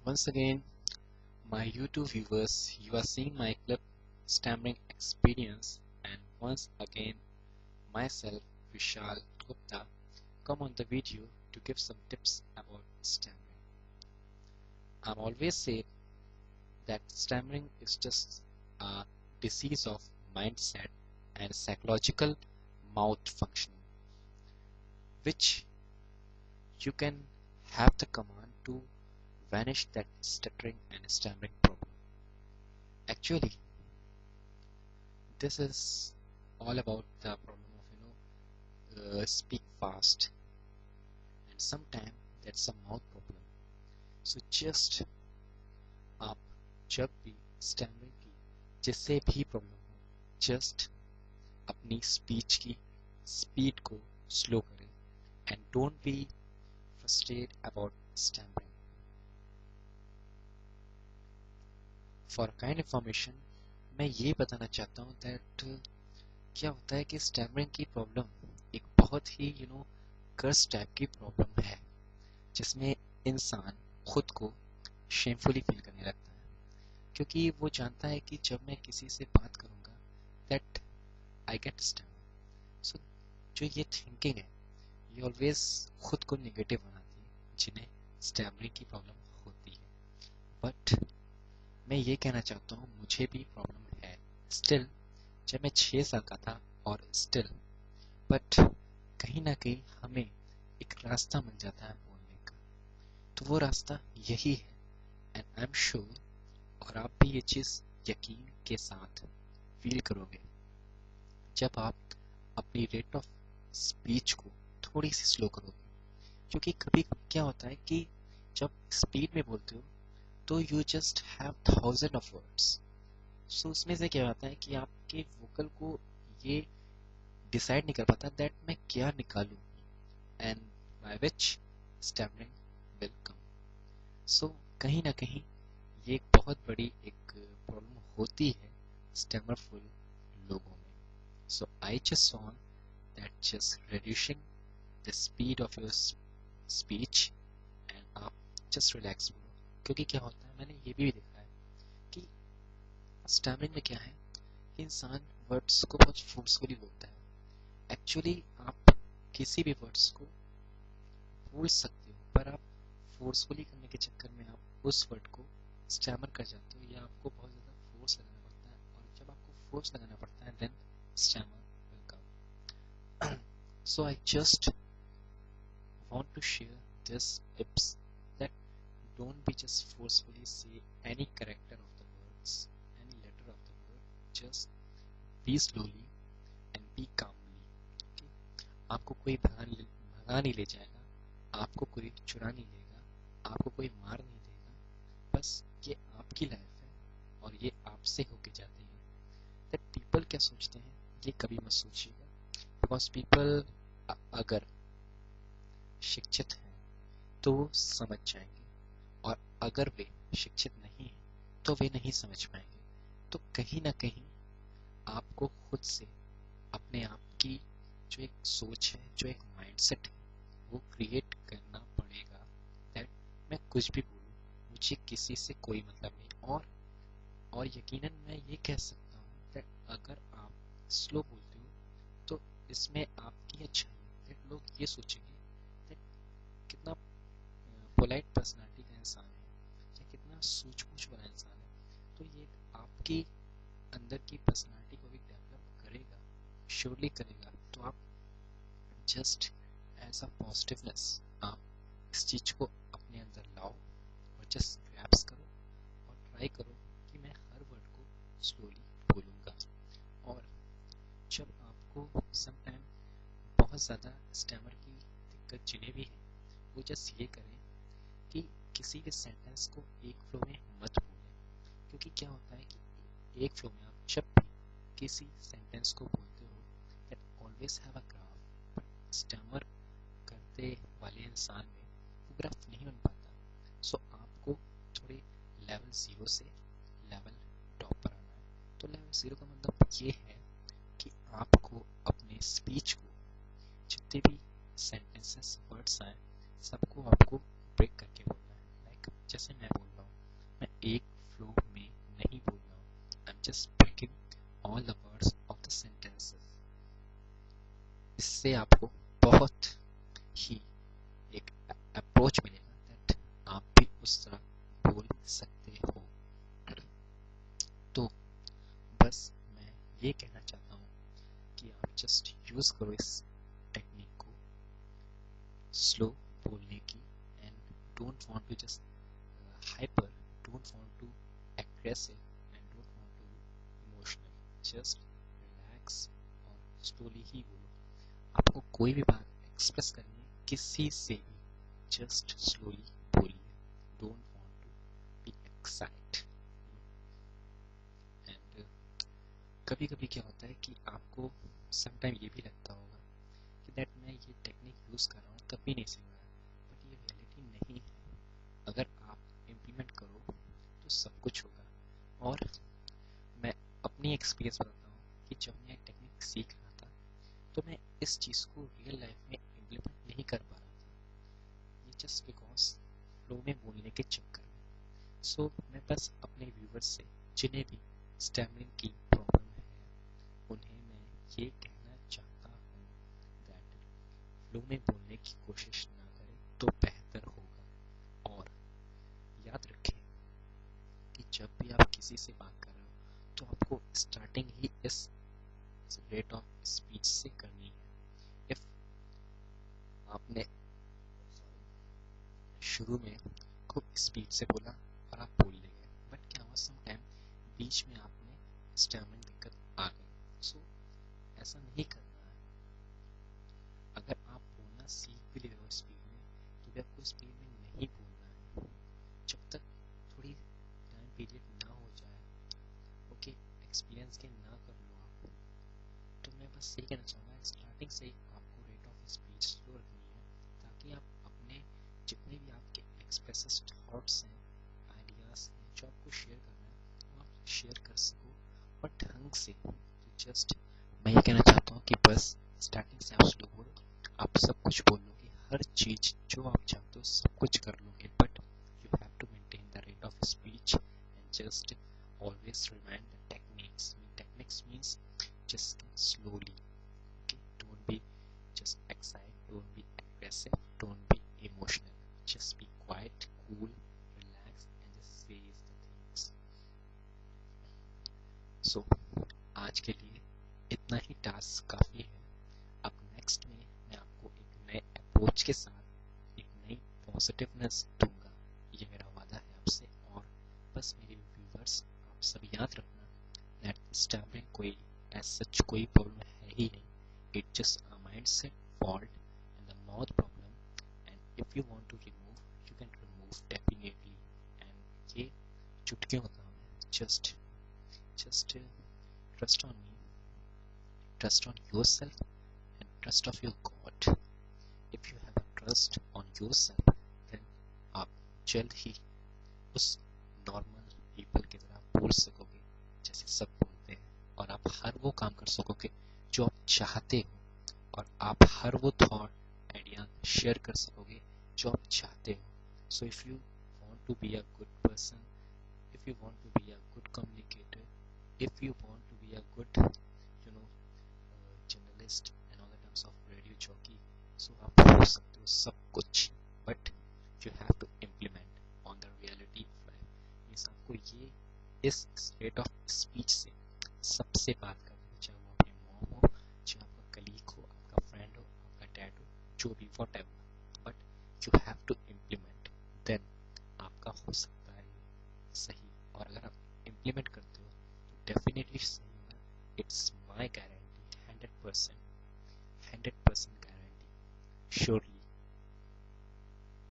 Once again, my YouTube viewers, you are seeing my clip stammering experience, and once again, myself, Vishal Gupta, come on the video to give some tips about stammering. I'm always said that stammering is just a disease of mindset and psychological mouth functioning, which you can have the command to vanish that stuttering and stammering problem. Actually, this is all about the problem of speak fast, and sometimes that's a mouth problem. So just आप जब भी stammering की जिससे भी problem हो, just अपनी speech की speed को स्लो करें and don't be frustrated about stammering. For kind information, मैं ये बताना चाहता हूँ दैट क्या होता है कि स्टैमरिंग की प्रॉब्लम एक बहुत ही कर्स टाइप की प्रॉब्लम है, जिसमें इंसान खुद को शेमफुली फील करने लगता है, क्योंकि वो जानता है कि जब मैं किसी से बात करूंगा that I get stammer. So जो ये थिंकिंग है ये ऑलवेज खुद को नेगेटिव बनाती है जिन्हें स्टैमरिंग की प्रॉब्लम होती है. बट मैं ये कहना चाहता हूँ मुझे भी प्रॉब्लम है स्टिल, जब मैं 6 साल का था और स्टिल, बट कहीं ना कहीं हमें एक रास्ता मिल जाता है बोलने का, तो वो रास्ता यही है. एंड आई एम श्योर, और आप भी ये चीज़ यकीन के साथ फील करोगे जब आप अपनी रेट ऑफ स्पीच को थोड़ी सी स्लो करोगे. क्योंकि कभी क्या होता है कि जब स्पीड में बोलते हो तो you just have 1000 of words. So उसमें से क्या होता है कि आपके वोकल को ये डिसाइड नहीं कर पाता दैट मैं क्या निकालूं, and by which stammering will कम. सो कहीं ना कहीं ये एक बहुत बड़ी एक प्रॉब्लम होती है स्टैमरफुल लोगों में. So I just want that just reducing the speed of your speech and आप जस्ट रिलैक्स बोलो. क्योंकि क्या होता है, मैंने ये भी देखा है कि स्टैमरिंग में क्या है कि इंसान वर्ड्स को बहुत फोर्सफुली बोलता है. एक्चुअली आप किसी भी वर्ड्स को बोल सकते हो, पर आप फोर्सफुली करने के चक्कर में आप उस वर्ड को स्टैमर कर जाते हो, या आपको बहुत ज़्यादा फोर्स लगाना पड़ता है, और जब आपको फोर्स लगाना पड़ता है देन स्टैमर विल कम. So I just want to share this tips that don't be just forcefully say any character of the words, any letter of the word. Just be slowly and be calmly. Okay? आपको कोई भगा नहीं ले जाएगा, आपको कोई चुरा नहीं लेगा, आपको कोई मार नहीं देगा. बस ये आपकी लाइफ है और ये आपसे होके जाती है. दैट पीपल क्या सोचते हैं ये कभी मत सोचिएगा, बिकॉज पीपल अगर शिक्षित हैं तो वो समझ जाएंगे, और अगर वे शिक्षित नहीं हैं तो वे नहीं समझ पाएंगे. तो कहीं ना कहीं आपको खुद से अपने आप की जो एक सोच है, जो एक माइंडसेट है, वो क्रिएट करना पड़ेगा दैट मैं कुछ भी बोलूं, मुझे किसी से कोई मतलब नहीं. और यकीनन मैं ये कह सकता हूँ दैट अगर आप स्लो बोलते हो तो इसमें आपकी अच्छाई है दैट लोग ये सोचेंगे कितना पोलाइट पर्सनालिटी का इंसान है, या कितना सूझबूझ वाला इंसान है. तो ये आपकी अंदर की पर्सनालिटी को भी डेवलप करेगा, श्योरली करेगा. तो आप जस्ट एज अ पॉजिटिवनेस आप इस चीज को अपने अंदर लाओ और जस्ट ग्रैप्स करो और ट्राई करो कि मैं हर वर्ड को स्लोली बोलूँगा. और जब आपको समटाइम बहुत ज़्यादा स्टैमर की दिक्कत जिन्हें भी है, वो जस्ट ये करें कि किसी भी सेंटेंस को एक फ्लो में मत बोलें. क्योंकि क्या होता है कि एक फ्लो में आप जब भी किसी सेंटेंस को बोलते हो that always have a graph, but stammer करते वाले इंसान में वो ग्राफ नहीं बन पाता. सो आपको थोड़े लेवल 0 से लेवल टॉप पर आना है. तो लेवल 0 का मतलब ये है कि आपको अपने स्पीच को जितने भी सेंटेंसेस वर्ड्स आए सबको आपको ब्रेक करके बोलना है. लाइक जैसे मैं बोल रहा हूँ इससे आपको बहुत ही एक अप्रोच मिलेगा दैट आप भी उस तरह बोल सकते हो। तो बस मैं ये कहना चाहता हूँ कि आप जस्ट यूज करो इस टेक्निक को स्लो बोलने की and don't want to just hyper, don't want to aggressive and don't want to be emotional. Just relax और slowly ही बोलो। आपको कोई भी बात एक्सप्रेस करनी है किसी से भी just slowly बोलिए। Don't want to be excited. And कभी कभी क्या होता है कि आपको समटाइम ये भी लगता होगा कि दैट मैं ये टेक्निक यूज कर रहा हूँ तब भी नहीं सीख रहा, बट ये रियलिटी नहीं है। अगर आप इम्प्लीमेंट करो तो सब कुछ होगा। और मैं अपनी एक्सपीरियंस बताता हूँ कि जब मैं टेक्निक सीख रहा था तो मैं इस चीज़ को रियल लाइफ में इम्प्लीमेंट नहीं कर पा रहा था, ये जस्ट बिकॉज फ्लो में बोलने के चक्कर में। सो मैं बस अपने व्यूवर्स से जिन्हें भी स्टैमरिंग की प्रॉब्लम है उन्हें मैं ये कहना चाहता हूँ दैट फ्लो में बोलने की कोशिश ना करें तो बेहतर होगा। और याद रखें कि जब भी आप किसी से बात कर रहे हो तो आपको स्टार्टिंग ही इस रेट ऑफ स्पीच से करनी है। इफ आपने शुरू में खूब स्पीड से बोला और आप बोल ले गए, बट क्या हुआ सम टाइम बीच में आपने स्टैमरिंग दिक्कत आ गई। सो ऐसा नहीं करना है। अगर आप बोलना सीख भी ले रहे हो स्पीड में तो भी आपको स्पीड में नहीं बोलना है जब तक थोड़ी टाइम पीरियड ना हो जाए। ओके, एक्सपीरियंस के ना कर लो आप। तो मैं बस यही कहना चाहूँगा स्टार्टिंग से ही आपको रेट ऑफ स्पीच स्लो रखनी है ताकि आप अपने जितने भी आपके एक्सप्रेसिव थॉट्स हैं, आइडियाज़ हैं जो आपको शेयर करना है वो आप शेयर कर सको और ढंग से। तो जस्ट मैं ये कहना चाहता हूँ कि बस स्टार्टिंग से आप स्लो बोलो, आप सब कुछ बोलोगे, हर चीज़ जो आप चाहते हो सब कुछ कर लोगे, but you have to maintain the rate of speech and just always remind the techniques. Techniques means just slowly. Okay, don't be just excited, don't be aggressive, don't be emotional. Just be quiet, cool, relax, and just say the things. So आज के लिए इतना ही task काफ़ी है। अब next में मैं आपको एक नए अप्रोच के साथ एक नई पॉजिटिवनेस दूंगा, ये मेरा वादा है आपसे। और बस मेरे व्यूवर्स आप सब याद रखना दैट स्टैमरिंग कोई एज सच कोई प्रॉब्लम है ही नहीं, it just a mindset fault and the mouth problem and if you want to remove you can remove definitely. And ये चुटकियों का काम है। just trust on me, trust on yourself and trust of your God. If you have a trust on yourself then आप जल्द ही उस normal people की तरह बोल सकोगे जैसे सब बोलते हैं, और आप हर वो काम कर सकोगे जो आप चाहते हो, और आप हर वो थॉट आइडिया शेयर कर सकोगे जो आप चाहते हो। So if you want to be a good person, if you want to be a good communicator, if you want to be a good journalist and all the terms of radio jockey, so आप हो सकते हो सब कुछ, but you have to implement on the reality of life. Means आपको ये इस rate of speech से सबसे बात करनी है, चाहे वो आपकी मॉम हो, चाहे आपका कलीग हो, आपका फ्रेंड हो, आपका डैड हो, जो भी whatever, but you have to implement, then आपका हो सकता है सही। और अगर आप इम्प्लीमेंट करते हो तो डेफिनेटली सही होगा। It's my guarantee, 100% guarantee, surely.